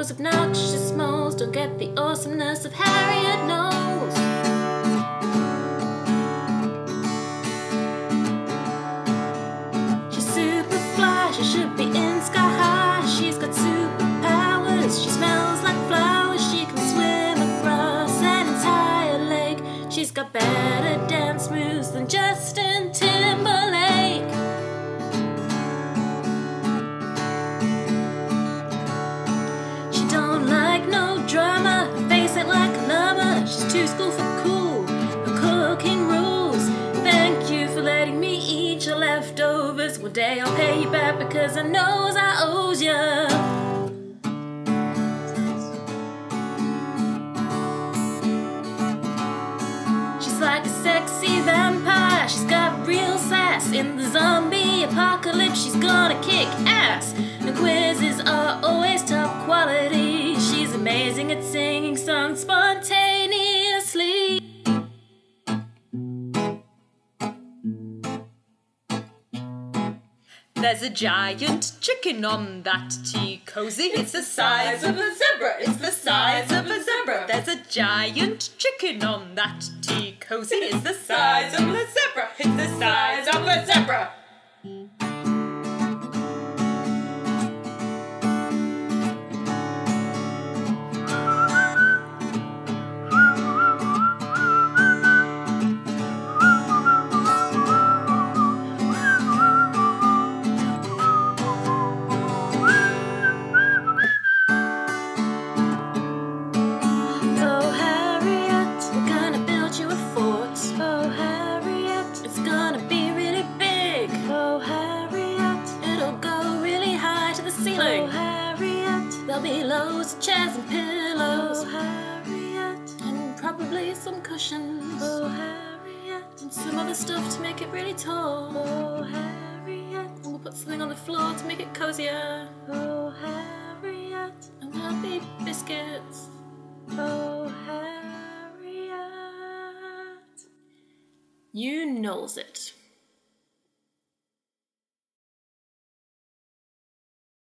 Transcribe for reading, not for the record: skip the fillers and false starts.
those obnoxious moles don't get the awesomeness of Harriet knows. She's super fly, she should be in sky high. She's got superpowers, she smells like flowers. She can swim across an entire lake. She's got better dance moves than Justin Timberlake. She don't like no drama, her face ain't like a llama. She's too school for cool, her cooking rules. Thank you for letting me eat your leftovers. One day I'll pay you back because I knows I owes ya. She's like a sexy vampire, she's got real sass. In the zombie apocalypse she's gonna kick ass. The quizzes are always top quality. She's amazing at singing songs spontaneously. There's a giant chicken on that tea cozy. It's the size of a zebra. It's the size of a zebra. There's a giant chicken on that tea cozy. It's the size of a zebra. It's the size of a zebra. Oh, Harriet, there'll be loads of chairs and pillows. Oh, Harriet, and probably some cushions. Oh, Harriet, and some other stuff to make it really tall. Oh, Harriet, and we'll put something on the floor to make it cozier. Oh, Harriet, and there'll be biscuits. Oh, Harriet, you knows it.